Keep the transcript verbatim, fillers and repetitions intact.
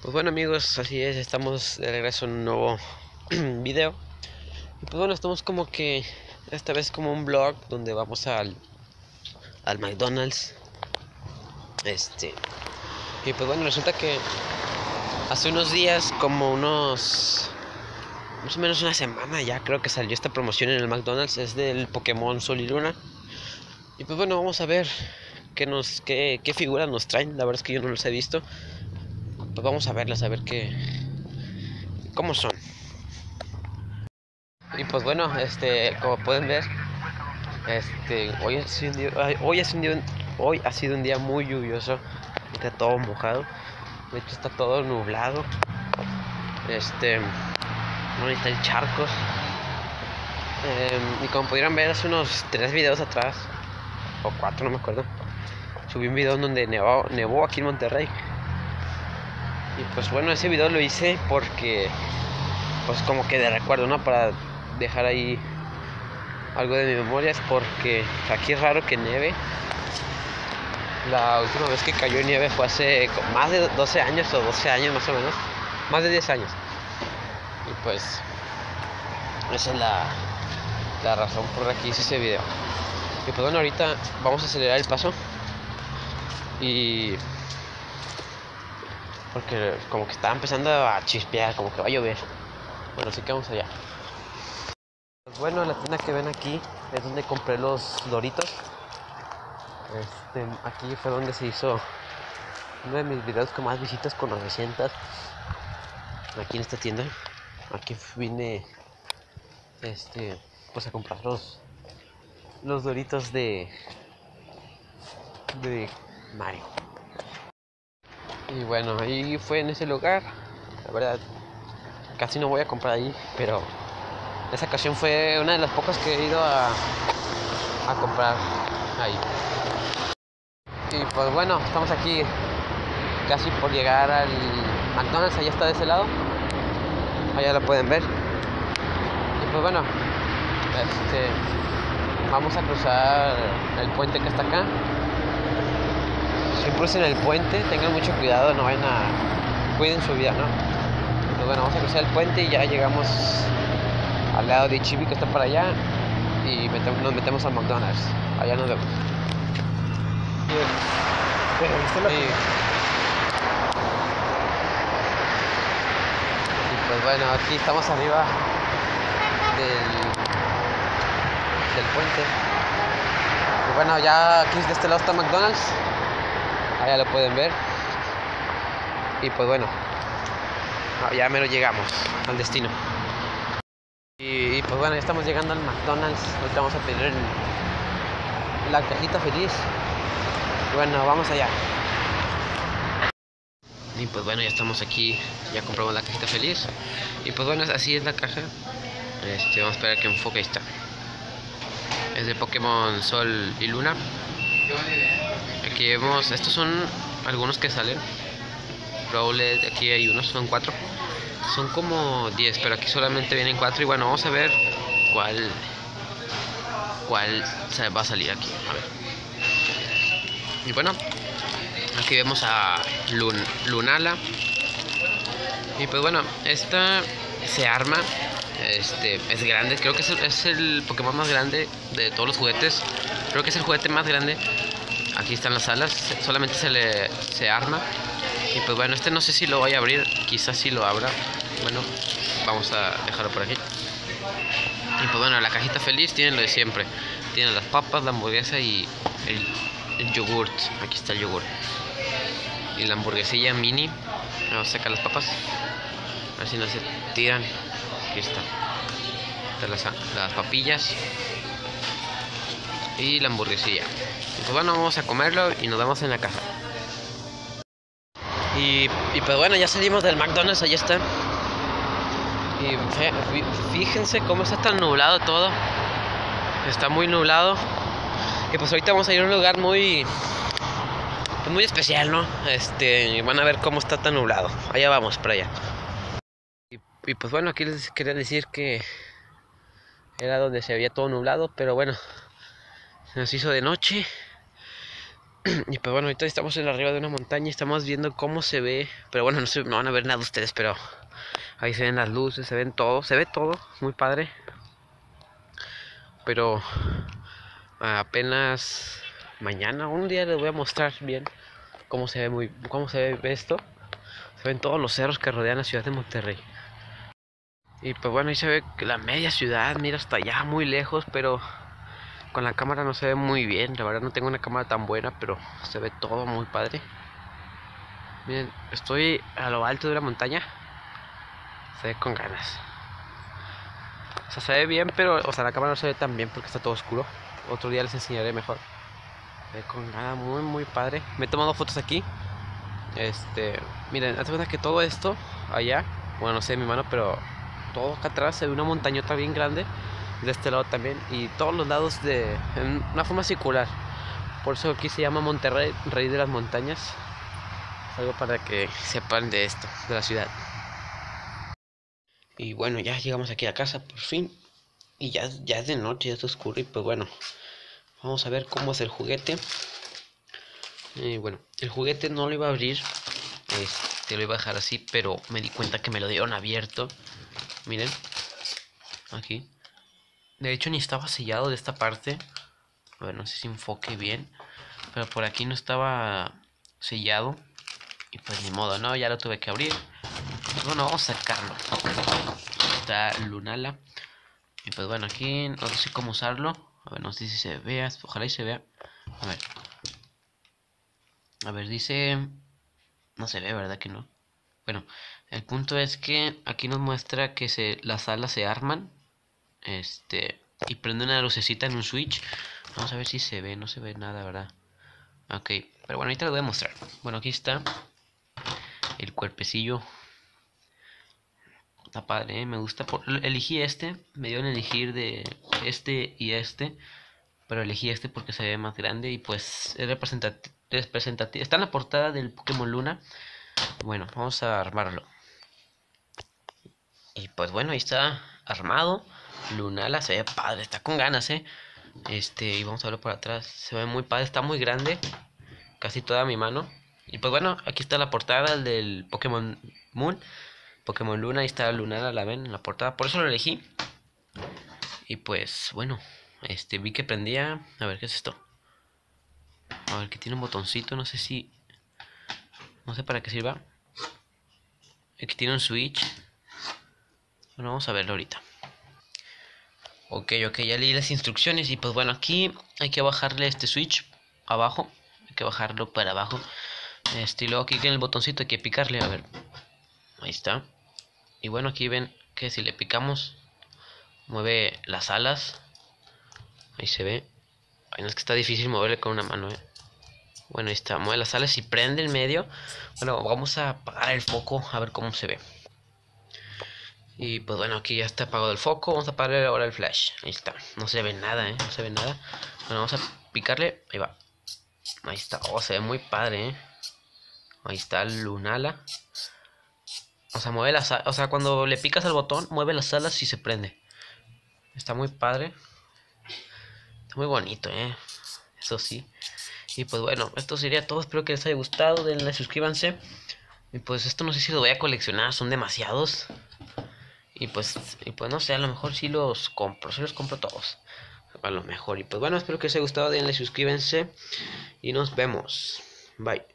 Pues bueno amigos, así es, estamos de regreso en un nuevo video. Y pues bueno, estamos como que esta vez como un vlog donde vamos al, al McDonald's. Este, y pues bueno, resulta que hace unos días, como unos más o menos una semana ya, creo que salió esta promoción en el McDonald's, es del Pokémon Sol y Luna. Y pues bueno, vamos a ver qué nos qué, qué figuras nos traen. La verdad es que yo no los he visto. Pues vamos a verlas, a ver qué cómo son. Y pues bueno, este, como pueden ver, este, hoy ha sido un día, hoy ha sido un día, hoy ha sido un día muy lluvioso, está todo mojado, de hecho está todo nublado, este, no hay charcos, eh, y como pudieron ver hace unos tres videos atrás, o cuatro, no me acuerdo, subí un video en donde nevó, nevó aquí en Monterrey, y pues bueno, ese video lo hice porque, pues como que de recuerdo, ¿no? Para dejar ahí algo de mi memoria, es porque aquí es raro que nieve. La última vez que cayó nieve fue hace más de doce años, o doce años más o menos, más de diez años. Y pues esa es la, la razón por la que hice ese video. Y pues bueno, ahorita vamos a acelerar el paso. Y porque como que estaba empezando a chispear, como que va a llover. Bueno, así que vamos allá. Pues bueno, la tienda que ven aquí es donde compré los Doritos. Este, aquí fue donde se hizo uno de mis videos con más visitas, con novecientas. Aquí en esta tienda. Aquí vine este pues a comprar los los Doritos de de Mario. Y bueno, ahí fue en ese lugar. La verdad, casi no voy a comprar ahí, pero esa ocasión fue una de las pocas que he ido a, a comprar ahí. Y pues bueno, estamos aquí casi por llegar al McDonald's, allá está de ese lado. Allá lo pueden ver. Y pues bueno, este vamos a cruzar el puente que está acá. Si crucen el puente, tengan mucho cuidado, no vayan a... cuiden su vida, ¿no? Pues bueno, vamos a cruzar el puente y ya llegamos al lado de Chibi que está para allá. Y metemos, nos metemos al McDonald's. Allá nos vemos. Pero viste la... Sí. Y pues bueno, aquí estamos arriba del, del puente. Y bueno, ya aquí de este lado está McDonald's. Allá lo pueden ver. Y pues bueno, ya mero llegamos al destino. Y, y pues bueno, ya estamos llegando al McDonald's. Ahorita vamos a pedir el, la cajita feliz. Y bueno, vamos allá. Y pues bueno, ya estamos aquí. Ya compramos la cajita feliz. Y pues bueno, así es la caja. Este, vamos a esperar que enfoque. Ahí está. Es de Pokémon Sol y Luna. Aquí vemos, estos son algunos que salen. Rowlet, aquí hay unos, son cuatro. Son como diez, pero aquí solamente vienen cuatro. Y bueno, vamos a ver cuál cuál va a salir aquí. A ver. Y bueno, aquí vemos a Lun Lunala. Y pues bueno, esta se arma. Este es grande, creo que es el, es el Pokémon más grande de todos los juguetes. Creo que es el juguete más grande. Aquí están las alas, solamente se le se arma. Y pues bueno, este no sé si lo voy a abrir, quizás si lo abra. Bueno, vamos a dejarlo por aquí. Y pues bueno, la cajita feliz tiene lo de siempre. Tiene las papas, la hamburguesa y el, el yogurt. Aquí está el yogurt. Y la hamburguesilla mini. Vamos a sacar las papas. A ver si no se tiran. Aquí está. Están las, las papillas. Y la hamburguesilla. Y pues bueno, vamos a comerlo y nos vemos en la casa. Y, y pues bueno, ya salimos del McDonald's, allá está. Y fíjense cómo está tan nublado todo. Está muy nublado. Y pues ahorita vamos a ir a un lugar muy muy especial, ¿no? Este, y van a ver cómo está tan nublado. Allá vamos, para allá. Y, y pues bueno, aquí les quería decir que era donde se había todo nublado, pero bueno, se nos hizo de noche. Y pues bueno, ahorita estamos en arriba de una montaña y estamos viendo cómo se ve. Pero bueno, no, se, no van a ver nada ustedes, pero ahí se ven las luces, se ven todo, se ve todo, muy padre. Pero apenas mañana, un día les voy a mostrar bien cómo se ve muy, cómo se ve esto. Se ven todos los cerros que rodean la ciudad de Monterrey. Y pues bueno, ahí se ve que la media ciudad, mira hasta allá muy lejos, pero con la cámara no se ve muy bien. La verdad no tengo una cámara tan buena, pero se ve todo muy padre. Miren, estoy a lo alto de una montaña. Se ve con ganas. O sea, se ve bien, pero o sea, la cámara no se ve tan bien porque está todo oscuro. Otro día les enseñaré mejor. Se ve con ganas, muy muy padre. Me he tomado fotos aquí. Este, miren, hazte cuenta que todo esto allá, bueno, no sé mi mano, pero todo acá atrás se ve una montañota bien grande. De este lado también. Y todos los lados de en una forma circular. Por eso aquí se llama Monterrey, Rey de las Montañas. Algo para que sepan de esto, de la ciudad. Y bueno, ya llegamos aquí a casa por fin. Y ya, ya es de noche, ya está oscuro. Y pues bueno, vamos a ver cómo es el juguete. Y bueno, el juguete no lo iba a abrir. Este, lo iba a dejar así, pero me di cuenta que me lo dieron abierto. Miren, aquí. De hecho ni estaba sellado de esta parte. A ver, no sé si enfoque bien. Pero por aquí no estaba sellado. Y pues ni modo, ¿no? Ya lo tuve que abrir. Pues bueno, vamos a sacarlo. Está Lunala. Y pues bueno, aquí no sé cómo usarlo. A ver, no sé si se vea. Ojalá y se vea. A ver. A ver, dice... No se ve, ¿verdad que no? Bueno, el punto es que aquí nos muestra que se, las alas se arman. Este... Y prende una lucecita en un switch. Vamos a ver si se ve. No se ve nada, ¿verdad? Ok, pero bueno, ahorita les voy a mostrar. Bueno, aquí está el cuerpecillo. Está padre, ¿eh? Me gusta. Por... Elegí este. Me dieron a elegir de este y este. Pero elegí este porque se ve más grande. Y pues es representativo. Representativo. Está en la portada del Pokémon Luna. Bueno, vamos a armarlo. Y pues bueno, ahí está armado. Lunala se ve padre. Está con ganas, ¿eh? Este, y vamos a verlo por atrás. Se ve muy padre. Está muy grande. Casi toda mi mano. Y pues bueno, aquí está la portada del Pokémon Moon. Pokémon Luna, ahí está Lunala, la ven en la portada. Por eso lo elegí. Y pues bueno, este vi que prendía. A ver, ¿qué es esto? A ver, que tiene un botoncito, no sé si... No sé para qué sirva. Aquí tiene un switch. Bueno, vamos a verlo ahorita. Ok, ok, ya leí las instrucciones. Y pues bueno, aquí hay que bajarle este switch abajo. Hay que bajarlo para abajo. Este, y luego aquí tiene el botoncito, hay que picarle, a ver. Ahí está. Y bueno, aquí ven que si le picamos, mueve las alas. Ahí se ve. Ay, no, es que está difícil moverle con una mano, eh. Bueno, ahí está, mueve las alas y prende el medio. Bueno, vamos a apagar el foco a ver cómo se ve. Y pues bueno, aquí ya está apagado el foco. Vamos a apagar ahora el flash. Ahí está, no se ve nada, eh. No se ve nada. Bueno, vamos a picarle. Ahí va. Ahí está, oh, se ve muy padre, eh. Ahí está Lunala. O sea, mueve las alas. O sea, cuando le picas al botón, mueve las alas y se prende. Está muy padre. Está muy bonito, eh. Eso sí. Y pues bueno, esto sería todo. Espero que les haya gustado. Denle, suscríbanse. Y pues esto no sé si lo voy a coleccionar. Son demasiados. Y pues, y pues no sé, a lo mejor sí los compro. Sí los compro todos. A lo mejor. Y pues bueno, espero que les haya gustado. Denle, suscríbanse. Y nos vemos. Bye.